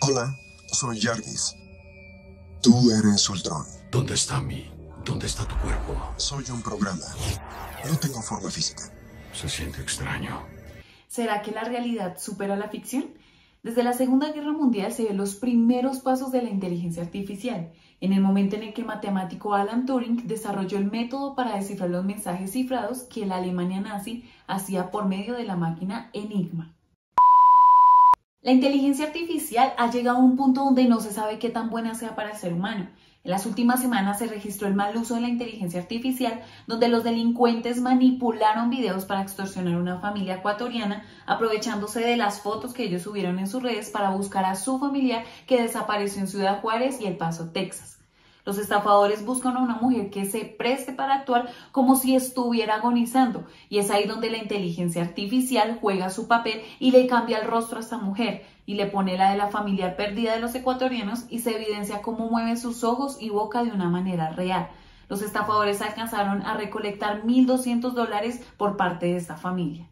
Hola, soy Jarvis. Tú eres Ultron. ¿Dónde está ¿Dónde está tu cuerpo? Soy un programa. No tengo forma física. Se siente extraño. ¿Será que la realidad supera la ficción? Desde la Segunda Guerra Mundial se ven los primeros pasos de la inteligencia artificial, en el momento en el que el matemático Alan Turing desarrolló el método para descifrar los mensajes cifrados que la Alemania nazi hacía por medio de la máquina Enigma. La inteligencia artificial ha llegado a un punto donde no se sabe qué tan buena sea para el ser humano. En las últimas semanas se registró el mal uso de la inteligencia artificial, donde los delincuentes manipularon videos para extorsionar a una familia ecuatoriana, aprovechándose de las fotos que ellos subieron en sus redes para buscar a su familiar que desapareció en Ciudad Juárez y El Paso, Texas. Los estafadores buscan a una mujer que se preste para actuar como si estuviera agonizando, y es ahí donde la inteligencia artificial juega su papel y le cambia el rostro a esta mujer, y le pone la de la familiar perdida de los ecuatorianos y se evidencia cómo mueve sus ojos y boca de una manera real. Los estafadores alcanzaron a recolectar $1,200 por parte de esta familia.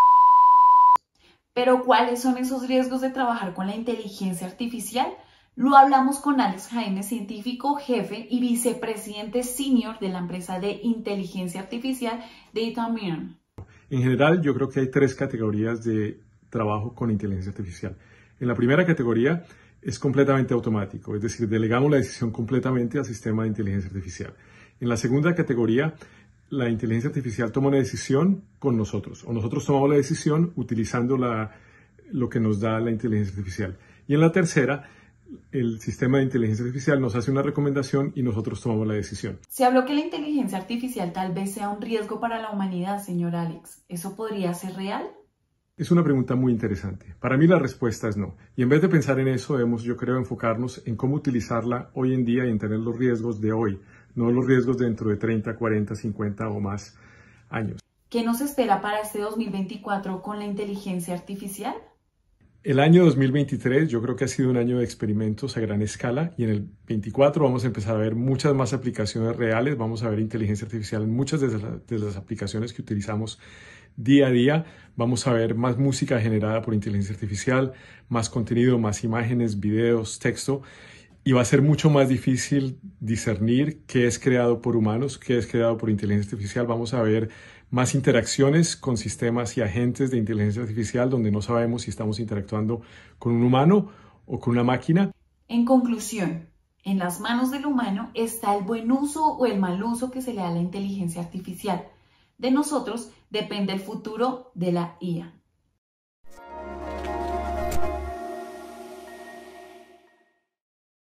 Pero ¿cuáles son esos riesgos de trabajar con la inteligencia artificial? Lo hablamos con Alex Jaime, científico jefe y vicepresidente senior de la empresa de inteligencia artificial Datameon. En general, yo creo que hay 3 categorías de trabajo con inteligencia artificial. En la primera categoría es completamente automático, es decir, delegamos la decisión completamente al sistema de inteligencia artificial. En la segunda categoría, la inteligencia artificial toma una decisión con nosotros, o nosotros tomamos la decisión utilizando lo que nos da la inteligencia artificial. Y en la tercera, el sistema de inteligencia artificial nos hace una recomendación y nosotros tomamos la decisión. Se habló que la inteligencia artificial tal vez sea un riesgo para la humanidad, señor Alex. ¿Eso podría ser real? Es una pregunta muy interesante. Para mí la respuesta es no. Y en vez de pensar en eso, debemos, yo creo, enfocarnos en cómo utilizarla hoy en día y entender los riesgos de hoy, no los riesgos dentro de 30, 40, 50 o más años. ¿Qué nos espera para este 2024 con la inteligencia artificial? El año 2023 yo creo que ha sido un año de experimentos a gran escala y en el 24 vamos a empezar a ver muchas más aplicaciones reales, vamos a ver inteligencia artificial en muchas de las aplicaciones que utilizamos día a día, vamos a ver más música generada por inteligencia artificial, más contenido, más imágenes, videos, texto, y va a ser mucho más difícil discernir qué es creado por humanos, qué es creado por inteligencia artificial. Vamos a ver más interacciones con sistemas y agentes de inteligencia artificial donde no sabemos si estamos interactuando con un humano o con una máquina. En conclusión, en las manos del humano está el buen uso o el mal uso que se le da a la inteligencia artificial. De nosotros depende el futuro de la IA.